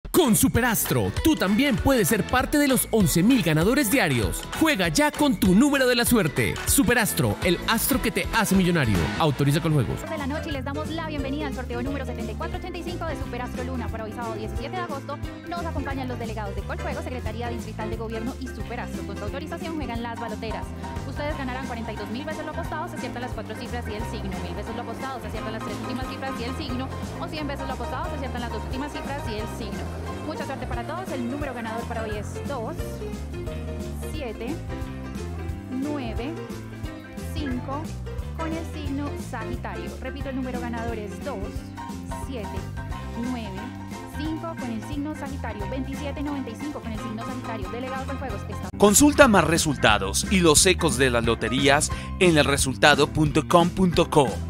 Con Superastro, tú también puedes ser parte de los 11.000 ganadores diarios. Juega ya con tu número de la suerte. Superastro, el astro que te hace millonario. Autoriza con juegos. De la noche y les damos la bienvenida al sorteo número 7485 de Superastro Luna. Para hoy sábado 17 de agosto nos acompañan los delegados de Coljuego, Secretaría Distrital de Gobierno y Superastro. Con su autorización juegan las baloteras. Ustedes ganarán 42.000 veces lo apostado, se aciertan las 4 cifras y el signo. 1.000 veces lo apostado, se aciertan las 3 últimas cifras y el signo. O 100 veces lo apostado, se aciertan las 2 últimas cifras y el signo. Mucha suerte para todos. El número ganador para hoy es 2, 7, 9, 5 con el signo Sagitario. Repito, el número ganador es 2, 7, 9, 5 con el signo Sagitario. 2795 con el signo Sagitario. Delegado de Juegos. Consulta más resultados y los ecos de las loterías en elresultado.com.co.